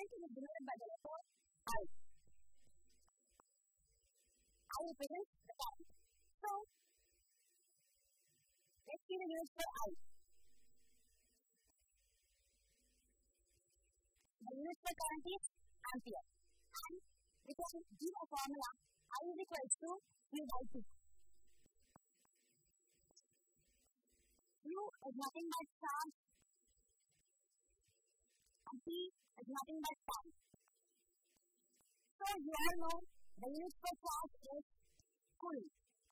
current is denoted by the letter I. I represents the current. So, let's see the units for I. The unit for current is ampere. And we can give a formula I is equal to Q by T. Q is nothing but charge and T is nothing but time. So you all know the unit for charge is coulomb.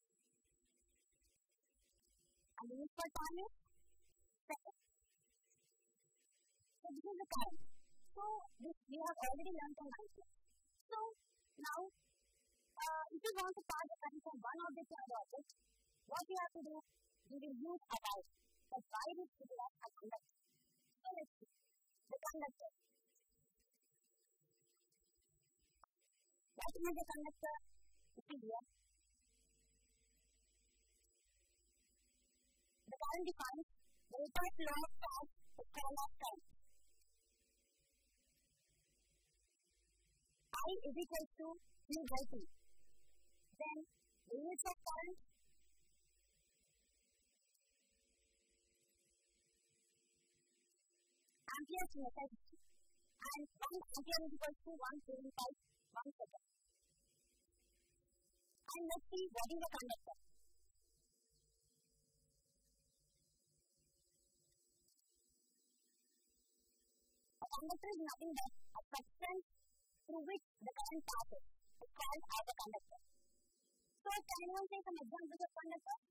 And the unit for time is second. So this is the current. So this we have already learned from IQ. So now if you want to pass the current from one object to another object, what you have to do? You will use a wire. But wire is to be like a conductor. So let's see. The conductor. What is the conductor? You see here. The current defines the reverse law of charge is called as current. I is equal to Q by T. Then the units of current amperes in SI and 1 ampere is equal to 1 second. And let's see what is a conductor. A conductor is nothing but a substance through which the current passes. It's called as a conductor. So can anyone say some examples of conductors?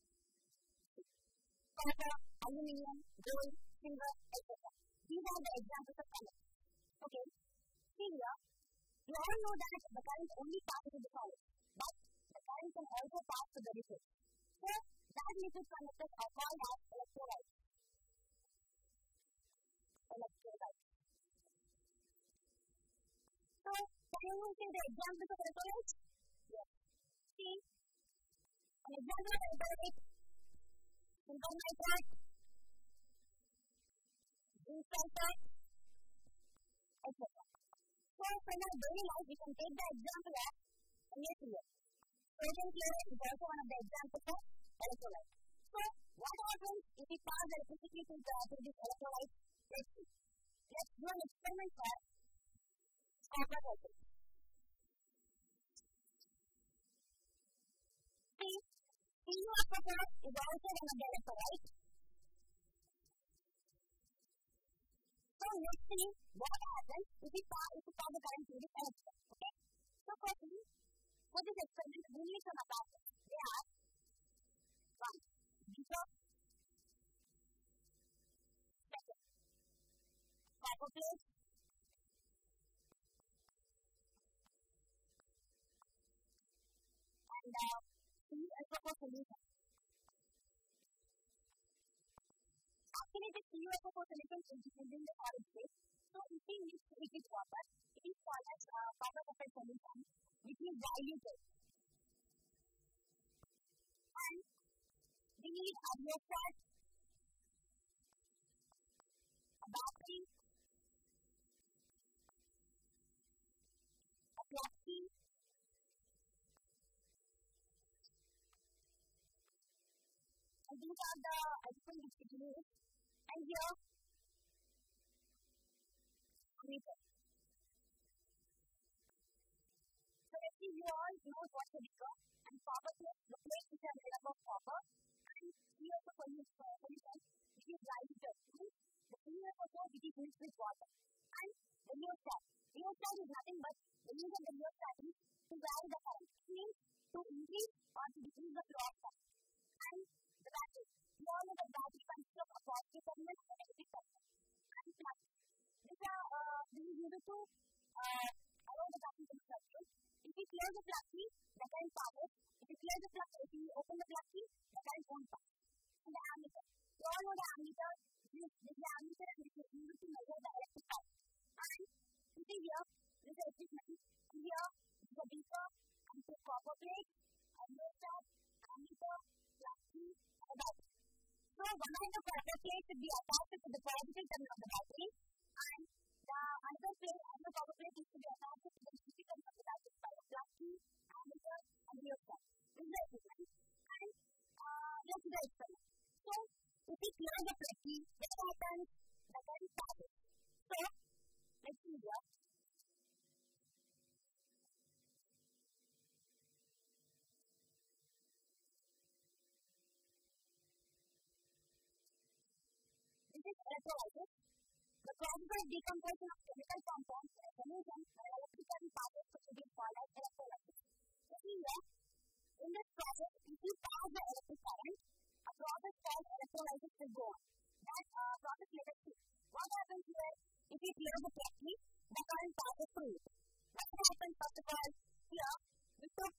Copper, aluminium, gold, silver, etc. These are the examples of conductors. Okay. See here, you all know that the current only passes to the solid, but the current can also pass to the liquid. So that liquid conductors are called as electrolytes. So can anyone say the examples of electrolytes? Yes. See, an example of electrolyte, silicon nitrate, zinc sulfate, etc. So from our daily life, we can take the example of NaCl. Sodium chloride is also one of the examples of electrolyte. So what happens if we pass the electricity to this electrolyte? Let's see. Let's do an experiment for copper voltage. See, Cu of copper is also one of the electrolytes. So let's see what happens if we pass the current to this electrode. Okay? So firstly, for this experiment, we need some attachments. They are 1. Beaker. Second, copper plate. And CuSO4 solution. Actually, the CuSO4 solution is in the solid state. So if we mix it with water, it is called as copper sulfate solution, which is diluted. And we need a rheostat, a battery, a clock key, and these are the different which we use. And here, meter. So let's see, you all know what's a beaker and copper plate. The plate which are made up of copper and CuSO solution which is diluted. The CuSO4 which is mixed with water. And the rheostat. Rheostat is nothing but the use of the rheostat is to vary the current. It means to increase or to decrease the flow of current. And the battery. You all know that battery consists of a positive terminal and a negative terminal. And plug. This is used to allow the battery to be circulate. If we close the plug key, the current passes. If we open the plug key, the current won't pass. And the ammeter. You all know the ammeter. This is the ammeter and this is used to measure the electric current. And you see here, this is electric metal. And here, this is a beaker, and this is copper plate, a rheostat, ammeter, plug key, and a battery. So one of the copper plates should be attached to the positive terminal of the battery. And Another power plate is to be attached to the physical capacity by a plastic amateur and reactor. This is the equipment. And let's do the experiment. So, if we clear the plate, what happens? The current passes. So, let's see here. This is electrolysis. The process of decomposition of chemical compounds in a solution where electrical passes to be called as electrolysis. So here, in this process, if you pass the electric current, a process called electrolysis will go on. That process let us see. What happens here? If you clear the plastic, the current passes through it. What happens first of all? Here, we took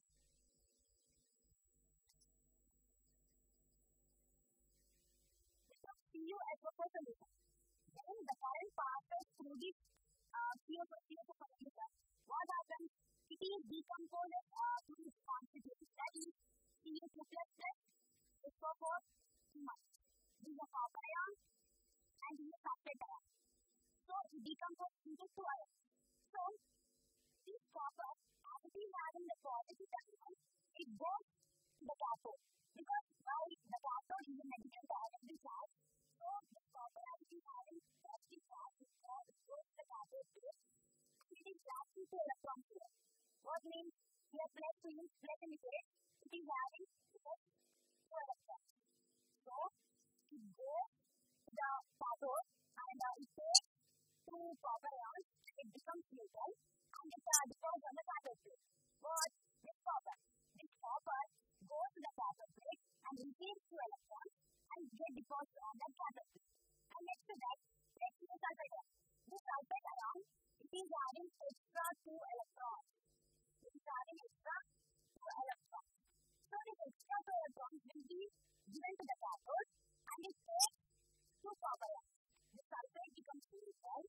CuSO4 solution. Then the current passes through this CuSO4 solution. What happens? It is decomposed to its constituents. That is Cu2 plus SO4 minus. This is a copper ion and this is a phosphate ion. So it decomposes into two ions. So this copper, as it is having the positive terminal, it goes to the cathode. Because while the cathode is a negative directly charge, so this copper as it is having positive charge, it goes to the cathode tube and it is attracted to electrons here. What means here plus means plus indicates it is having plus 2 electrons. So it goes to the cathode and it takes 2 copper ions and it becomes neutral and it deposits on the cathode plate. But this copper goes to the cathode plate and receives 2 electrons and get deposited on the cathode plate. And next to that, let's see the sulfate ion. This sulfate ion, it is having extra 2 electrons. It is having extra 2 electrons. So this extra 2 electrons will be given to the cathode and it takes 2 copper ions. The sulfate becomes neutral.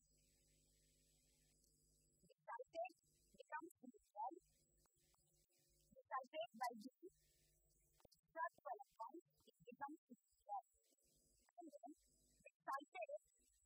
The sulfate by giving extra 2 electrons, it becomes neutral. And then the sulfate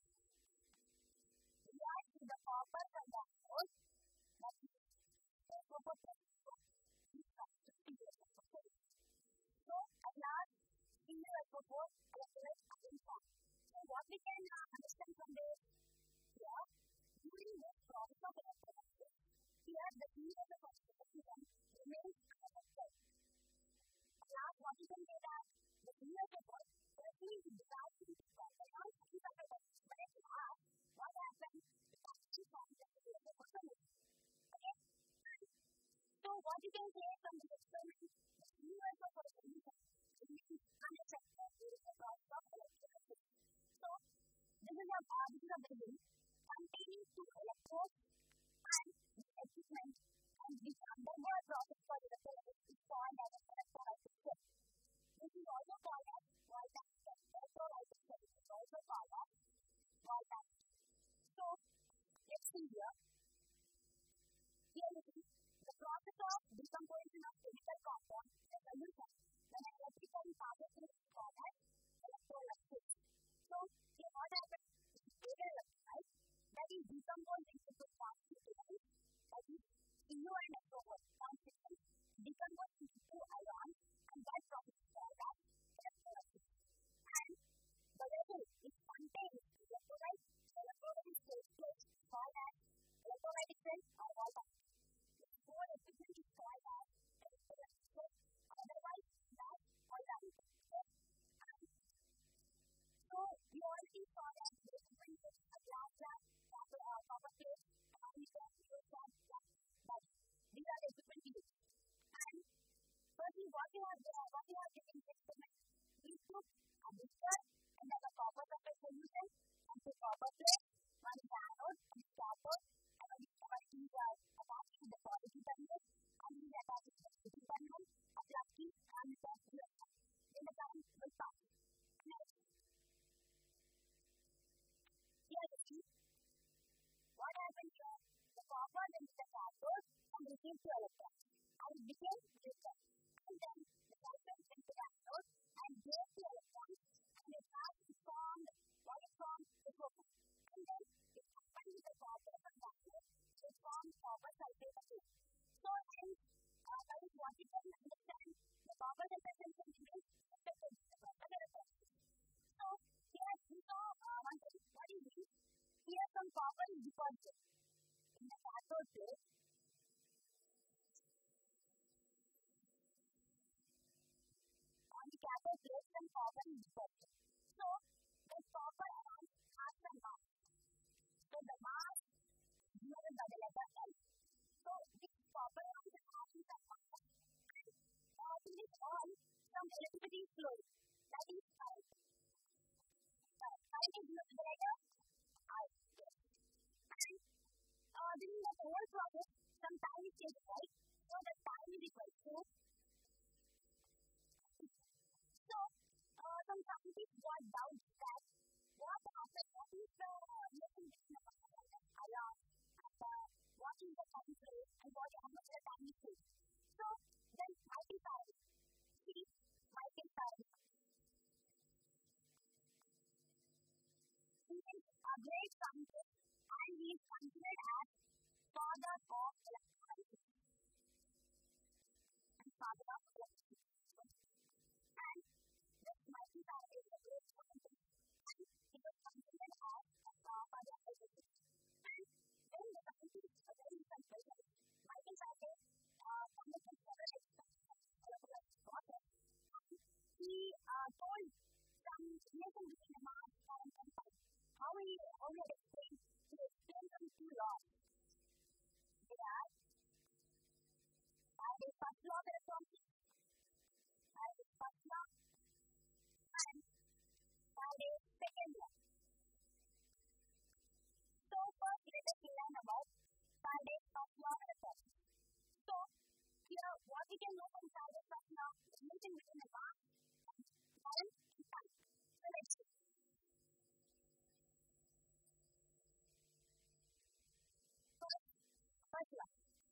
reacts with the copper from the anode, that is SO4 plus this comes to CuSO4. So at last, CuSO4 electrolytes are being formed. So what we can understand from this here, during this process of electrolysis, here the CuSO4 solution remains unaffected. At last, what we can say that the CuSO4 firstly is divided into copper ions and sulfate ions. But at last, what happens? It actually forms the CuSO4 solution. Okay? So what you can say from this experiment, the CuSO4 solution remains unaffected during the process of electrolysis. So this is a beginning containing 2 electrodes and this equipment and which undergo a process for electrolysis is called as electrolysis cell. This is also called as Voltaire cell. Electrolysis cell is also called as Voltaire. So let's see here. Here you see the process of decomposition of chemical compounds in a solution when an electrical passes through is called as electrolysis. So here what happens is stable electrolyte that is decomposed into 2 constituents, that is Cu and SO4 constituents, decomposed into 2 ions and that process is called as electrolysis. And the vessel which contains the electrolyte, the electrolysis takes place is called as electrolytic cell or Voltaire. This whole equipment is called as electrolytic cell, otherwise known as Voltaire cell. So we already saw that the equipment is a glass copper plate, amateur, glass. These are the equipment used. And firstly, what you have taken in this experiment, we took a mixture and then a copper sulfate solution and 2 copper plates, one is the anode, one is cathode, and one is attached to the positive terminal, and one is attached to the negative terminal, a plastic amateur reactor. Then the current will pass. Next, here you see what happened here. The copper went to the cathode and received 2 electrons and it became neutral. And then the sulfate went to the anode and gave 2 electrons and it has formed what is formed SO4. And then it happened combined with the copper and iron, it forms copper sulfate again. So hence, that is what you can understand. The copper representation is affected with the copper electrons. So here we saw one thing. What is this? Here some copper is deposited in the cathode plate. On the cathode plate, some copper is deposited. So the copper ion has some mass. So the mass is given by the letter L. So this copper ion is having some mass, and in this all some electricity is flowing. That is current. Current is the letter I. And during the whole process, some time is taken, right? So the time is equal to. So some scientists got doubts that what happens, what is the relation between the ion and what is the time frame and how much the time is taken. So then Michael Faraday, he is a great scientist and he is considered as father of electronics. And father of electronics. And this Michael Faraday is a great scientist and he was considered as father of electronics. And then the scientists were very concerned. Michael Faraday conducted several experiments and he told some relation between the mass, current and time. How he had explained, he explained some two laws. They are the first law of electronics, Faraday's first law, and Faraday's second law. So first let us learn about Faraday's first law of electronics. So here what we can know from Faraday's first law is relation between the mass, current and time. So let's see. First law.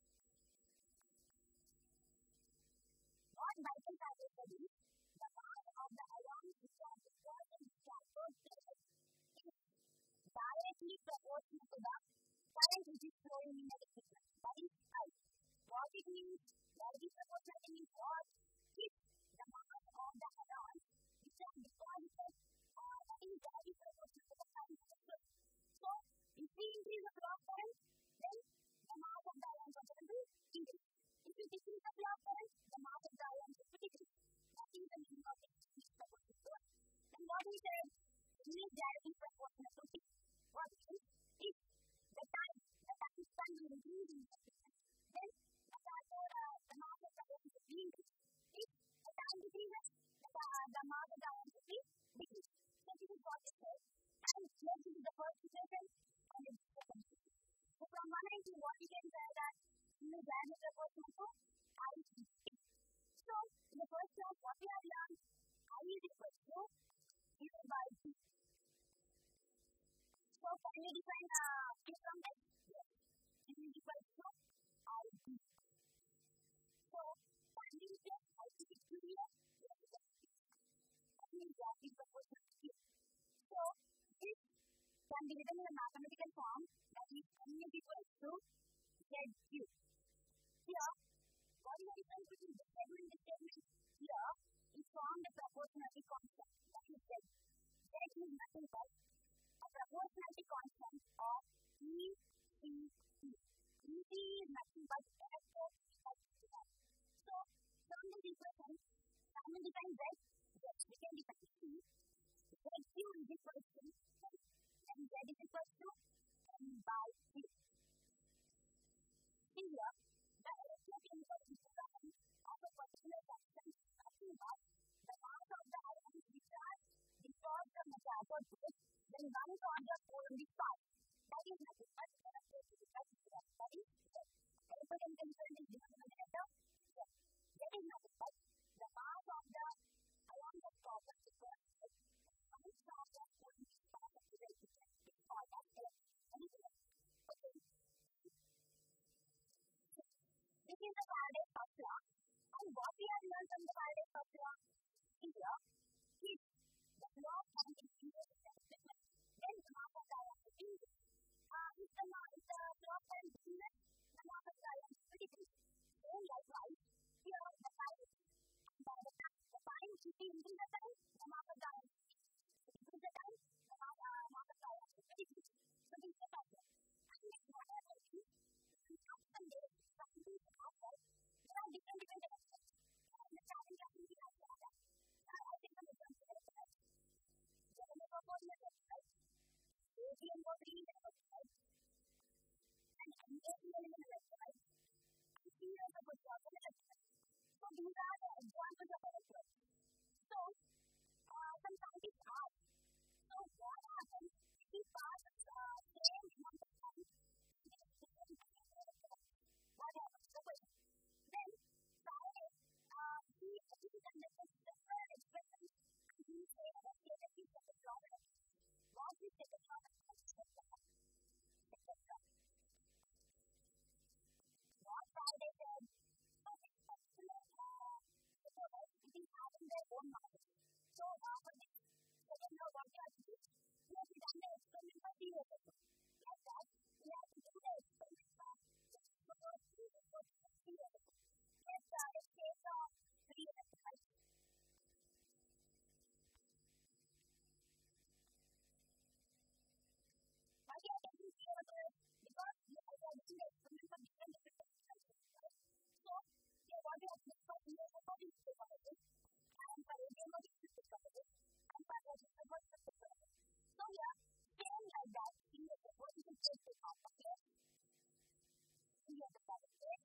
What Michael Faraday said is the mass of the ions which are dispersed in the cathode plate is directly proportional to the current which is flowing in the equipment. That is I. What it means, directly proportional means what? If the mass of the ions which are deposited that is directly proportional to the current which is flowing. So if we increase the clock current, then the mass of the ions are going to increase. If you decrease the clock current, the mass of the ions will decrease. That is the meaning of increase proportional to. And what we said, it is directly proportional to T. What means if the time span will increase in the equipment, then the mass of the ions will be increased. If the time decreases, the mass of the ions will be decreased. So this is what it says. And let's see the first equation and the second equation. So from 1 and 2, what we can say that it is directly proportional to I is T. So in the first class, what we have learned, I is equal to Q by T. So can we define Q from this? Yes. Q is equal to I T. So can we replace I T with Q here? Yes. That means directly proportional to Q. So this can be written in a mathematical form, that is N is equal to ZQ. Here, what is the difference between this statement and this statement? Here, we form the proportionality constant, that is Z. Z is nothing but a proportionality constant of ECT. EC is nothing but electrostatic. So, from this equation, can we define Z? Yes, we can define C. ZQ is equal to and Z is equal to N by Q. Here, the electrochemical equivalent of a particular substance is nothing but the mass of the ions which are dissolved from the cathode plate when one conjure on this part. That is nothing but electrochemical equivalent. That is Z. Electrochemical equivalent is given by the letter Z. Z is nothing but the mass of the ions of copper dissolved when one conjure on this part of the equipment is called as electrochemical. Okay. This is the Faraday's first law, and what we have learned from the Faraday's first law here is the law of quantum increases in the equipment, then the mass of the ion will increase. the top and business, the market science, pretty good. Same likewise, here the time, the time should be increase the time, the market science. Increase the time, the market science, pretty good. So this is the pattern. And next what happens is, some days, some days after, there are different aspects. And the starting activity like that. I take an example of that. There is a proportional website. ATM was reading a website. And ATM is a website. And serious of a job on a website. So these are the examples of a website. So, some scientists ask, so what happens if we pass the same amount of time to get different websites? What happens? The question. Then, scientists, he understands several expressions and he says that he set a problem. What is set a problem? What Friday said, so this particular suppose it is having their own knowledge. So for this, they don't know what they are to do. We have to done the experiment for 3 years ago. Like that, we have to do the experiment for suppose 3 years ago. Let's take 3 years, right? Why they are taking 3 years ago? Because we are doing the experiment for different experiments, right? So, they want to apply for 3 years ago, we take on it. And for ATM, we take on it. And for register, we take on it. So, yeah, same like that, 3 years ago, we can take the half of it. 3 years ago,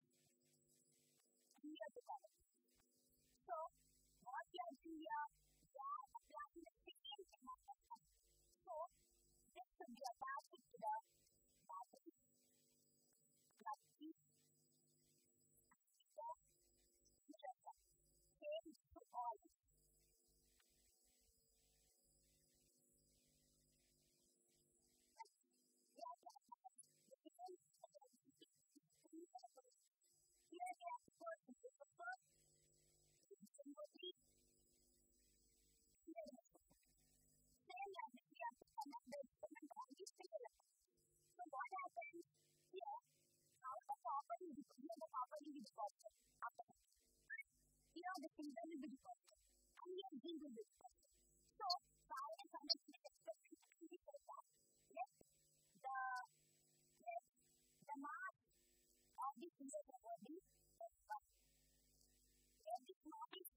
3 years ago. So, what we are doing here, we are applying the same amount of time. So, this should be attached to the battery. Same to all. Here we have to put the first symbol. Same like this, we have to connect the experiment on each single. So what happens here? How the copper is deposited. Here the symbol will be deposited. And here zinc will be deposited. So by the connection experiment, we say that the mass of this symbol will be S1. Let this mass is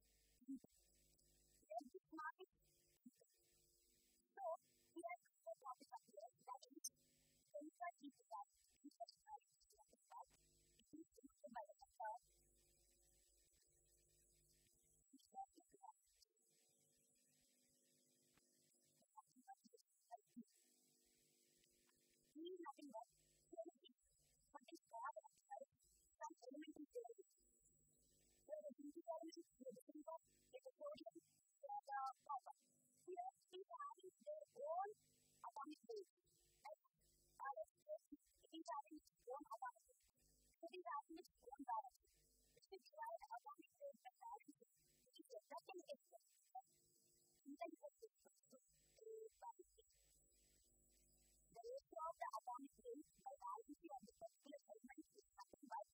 so here the topic of this that is sensor equal to sensor equal it is equal by the sensor means nothing but anything but this part of right some elementary theory where the basic elements with the silver with the sodium with the copper here these are having their own atomic weight right it is having its own atomic weight it is having its own balance it is divide atomic weight by balance it is a second experiment the ratio of the atomic weight by validity of the particular element is nothing but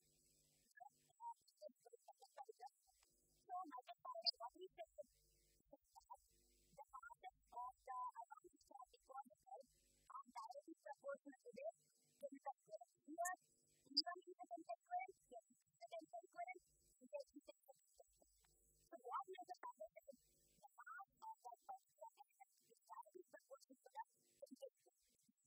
so multiplied what we said is that the masses of the atomic static particles are directly proportional to the chemical current. Here, even in the chemical current, yes, the chemical current, yes, the chemical current. So what makes the condition? The mass of that particular element is directly proportional to the chemical current.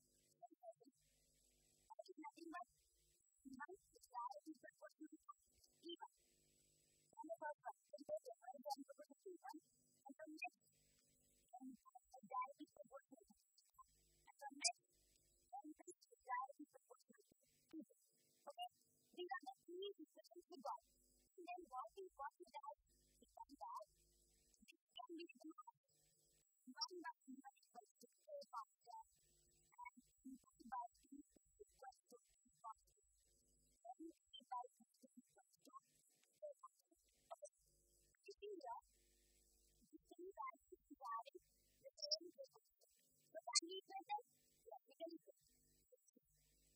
That is nothing but one is directly proportional to even. And the first one, the total, and then proportional to one, and the next, and directly proportional to and the next, and this is directly proportional to two. Okay? These are the three equations we got. And then what we does, we find out this can be the mass. 1 by E1 equals to A constant, and 1 by E equals to E constant. Then E by E equals to A constant. Okay? You see here, the three values is having the same equation. So can we equate them? Yes, we can equate.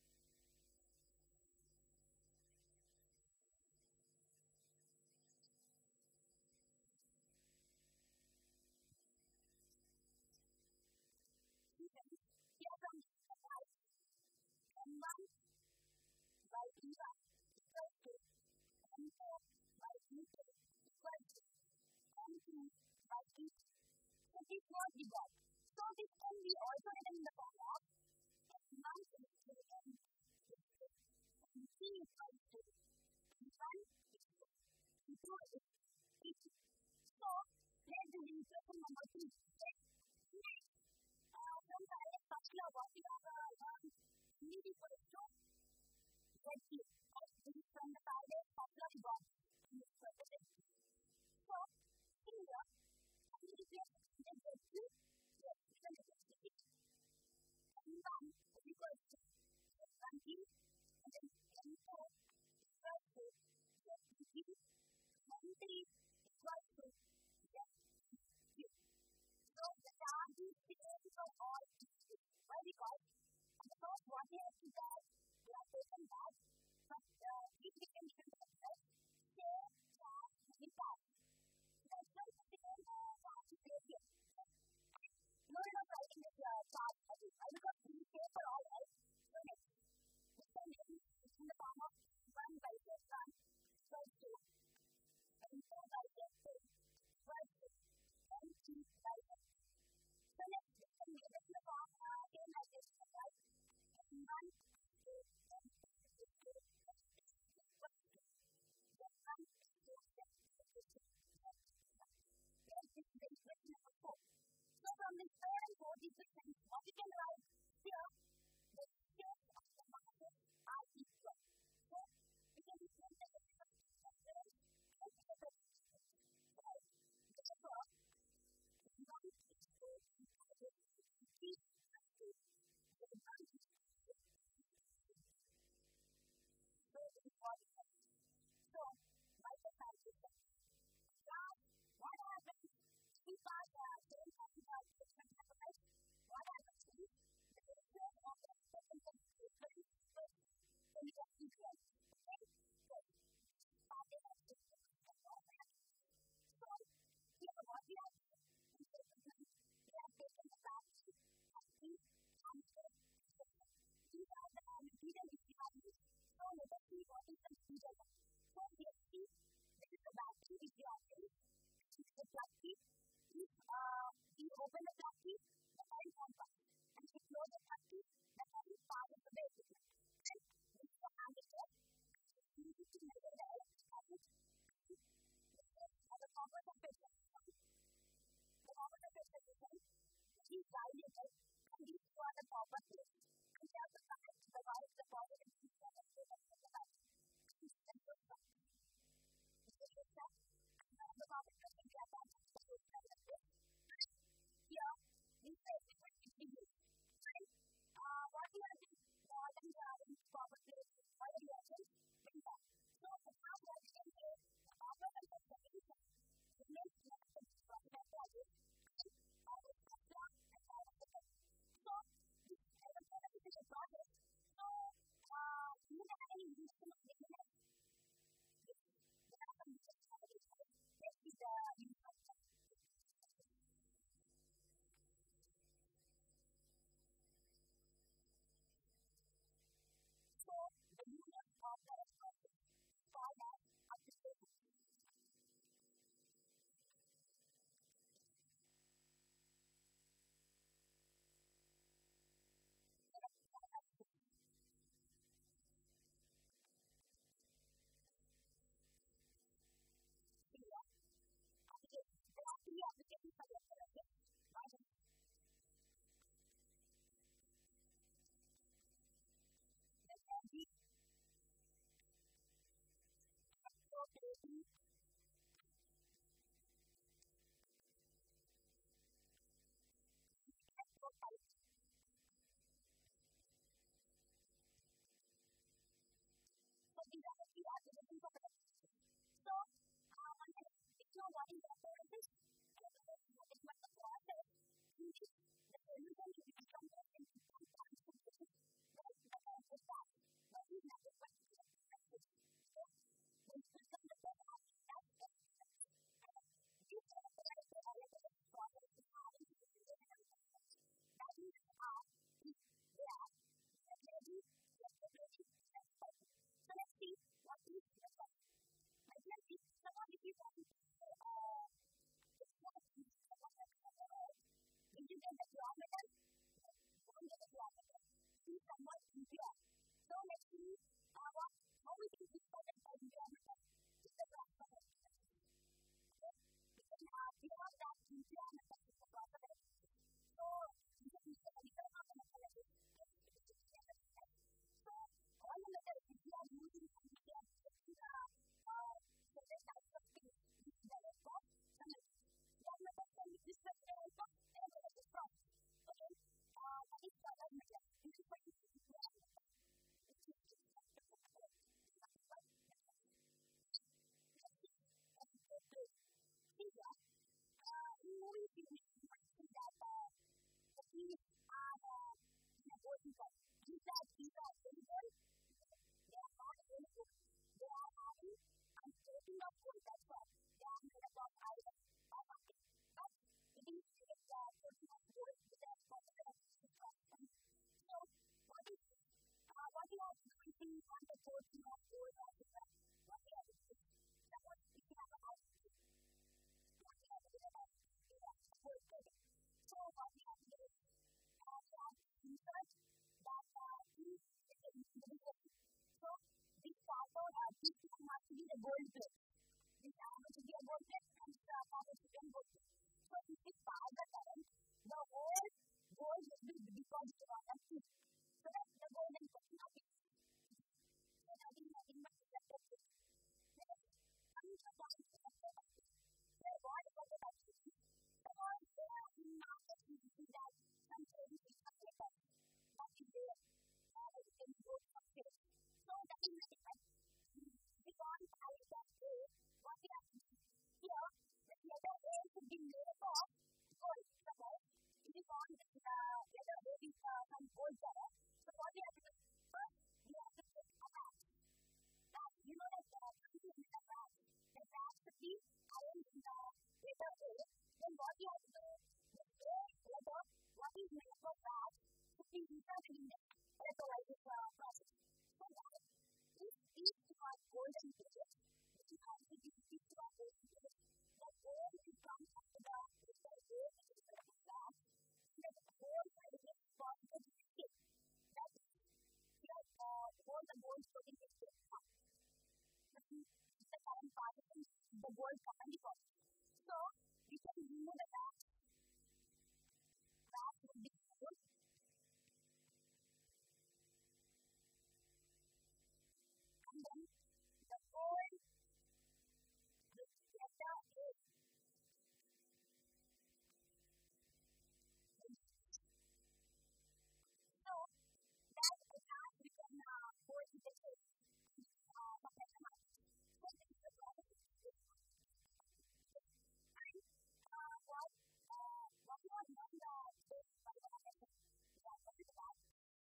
V1 equals to N4 by V2 equals to N2 by V2. So this was the work. So this can be also written in the form of N1 is to N2 and V equals to N1 is to N2 is V2. So let's do the equation number 3. Next, from the first law what we have learned, V equals to ZQ. This is from the Faraday's first law we got in this particular. So here, I will replace the ZQ. Yes, we can replace it. N1 is equals to Z1V and then N4 equals to ZV. N3 equals to ZQ. So the charge is same for all these. Why? Because at the first what we have to do, we have taken that, but if we can use the same charge with that. That's why the same charge is here. No, we're not writing this charge. Because we say for all, right? So next, we can make it in the form of 1 by Z1 equals to N4 by Z2 equals to N3 by Z2. So next, we can make it in the form same like this, right? N1 to N2 is to N6 equals to Z1 to Z2 is to Z1. Yes, this is the equation number 4. So from this third and fourth equation, what we can write here, the shape of the masses are equal. So we can replace the equation of equation and the equation. So therefore, 1 is to equal to 3 equals to Z1 is to so this is what it is. So by the calculation, now what happens? We pass same calculation right? What happens is the ratio of the second equation is when we get equal. Okay? So starting at 6 and all that. So here what we have done is we have taken the values of these and these are the material which we have used. So let us see what is the material one. So here see this is the battery which we have used. This is the plastic. If we open the plastic, the current comes out. And if we close the plastic, the current part of the battery. And this is the handle. We need to measure the current. This is the copper temperature. The copper temperature is dilated and these two are the copper plates. And we have to connect the wires, the positive and negative of the battery. This is the good side. This is the good side. And the copper temperature we have done the good side like this. Here, this is the use. And what we are doing, more than the copper plate, what we are doing, bring that. So, the first what we can say, the copper temperature remains negative because we have values. And all is extra and all of the things. So, this is a process. So, do you have any reason of doing it? Yes. There are some reasons for doing it. This is the use of it. So, the unit of the response is called as application. There are 3 applications for the application. So these are the 3 applications of the So, one thing, if you know what is the process, what is the process, in which the solution is become the different points of the what is the process that, what is the process. So, when you become the process, that's the process. And this is the process that all of the process is having to do with the process. That means how is there, the ready, the ready, the process. So, someone if you want to it's not when you get the job medal, don't get the job medal. See someone easier. So let's see how we can be better by the job medal. It's the process. Okay? Because now we have that job medal is the process. So we can use the medical methodology. So all the methods which we are using to certain types of things, which is the response, one method can be discussed also, and the response. Okay? That is the other method. This is what is the method. In movies, you might see that the keys are in a golden cup. These are very good. They are not very good. They are having taking of gold, that's all. They are made up of iron or something. But it is taking of gold with a particular system. So, what is what you are doing on the taking of gold or silver? What you are doing? Suppose if you have a house, what you are doing about gold trading. So, what you are doing? You have research that is individual. So, this photo this must be the gold plate. This has to be a gold plate and this has to be a gold plate. So, if it's power the current, the whole gold will be deposited on the tube. So, that's the golden plate. Nothing. So, nothing but the plate. Next, coming to point to the plate. So, what is the plate? So, in market, you see that some trading is a paper. That is there. It can go to space. So, that is the difference. Because I can say what we have to do. Here, the letter A should be made of gold. Suppose it is on the letter A with some gold color. So, what we have to do? First, we have to take a match. That, you know that something in the match. The match should be iron in the letter A. Then what we have to do? The A letter, what is made of match, should be inserted in the electrolysis process. So, that if these two are golden digits, which is also these two are golden digits, the gold will come after the letter A, which is the match, and the gold is positive state. That is, here, all the gold floating is state. The current part is the gold common deposit.